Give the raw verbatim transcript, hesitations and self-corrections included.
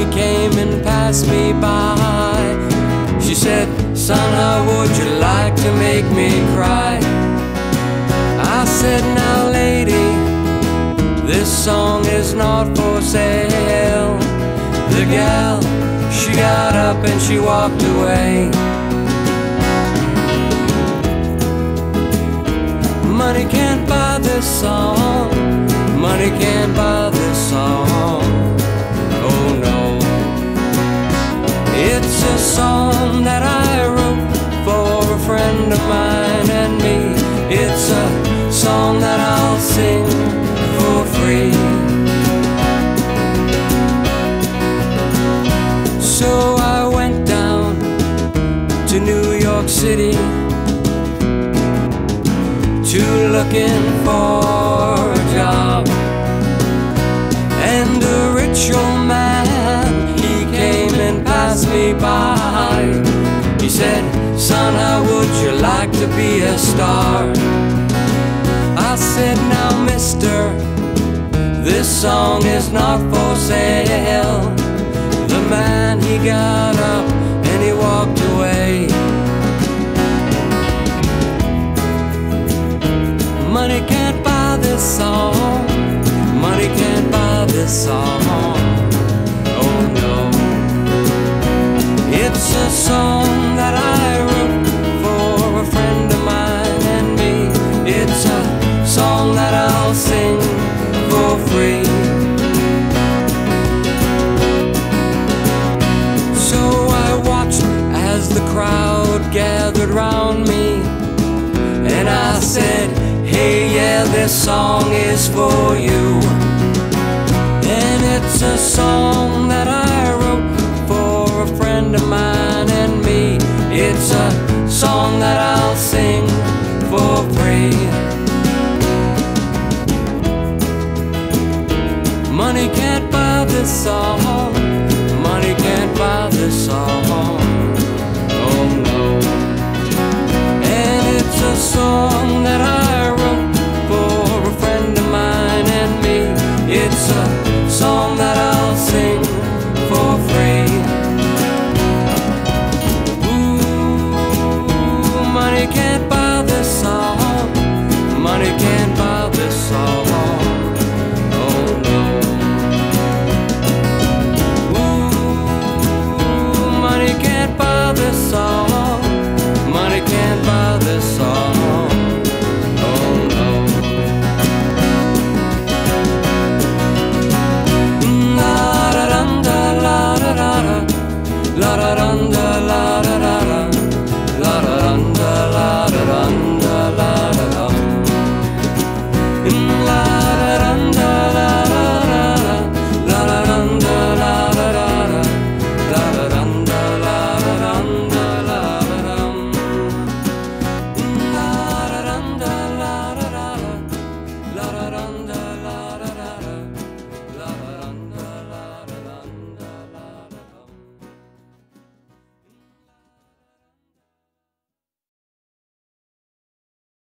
came and passed me by. She said, son, how would you like to make me cry? I said, now lady, this song is not for sale. The gal, she got up and she walked away. Money can't buy this song. Money can't buy this song. Oh no. It's a song that I wrote for a friend of mine and me. It's a song that I'll sing for free. So I went down to New York City to looking for a job. And a rich old man, he came and passed me by. He said, son, how would you like to be a star? I said, now mister, this song is not for sale. The man, he got up and he walked away. Money can't buy this song. Money can't buy this song. Oh no. It's a song that I wrote for a friend of mine and me. It's a song that I'll sing for free. So I watched as the crowd gathered round me, and I said, hey, yeah, this song is for you. And it's a song that I wrote for a friend of mine and me. It's a song that I'll sing for free. Money can't buy this song. Money can't buy this song. Oh no. And it's a song that I wrote for a friend of mine and me. It's a song that I'll sing for free. Ooh, money can't buy this song. Money can't buy this song. Oh no. Ooh, money can't buy this song. Money can't buy this song. La da dunda, la da da da, la da dunda, la da dunda, la da dum.